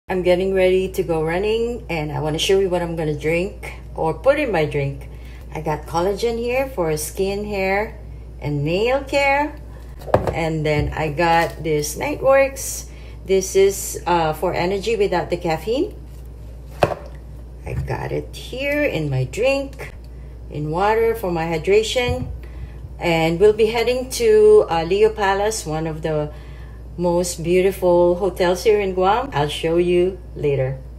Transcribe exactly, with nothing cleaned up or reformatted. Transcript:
I'm getting ready to go running, and I want to show you what I'm going to drink or put in my drink. I got collagen here for skin, hair, and nail care. And then I got this Niteworks. This is uh, for energy without the caffeine. I got it here in my drink, in water for my hydration. And we'll be heading to uh, Leo Palace, one of the most beautiful hotels here in Guam. I'll show you later.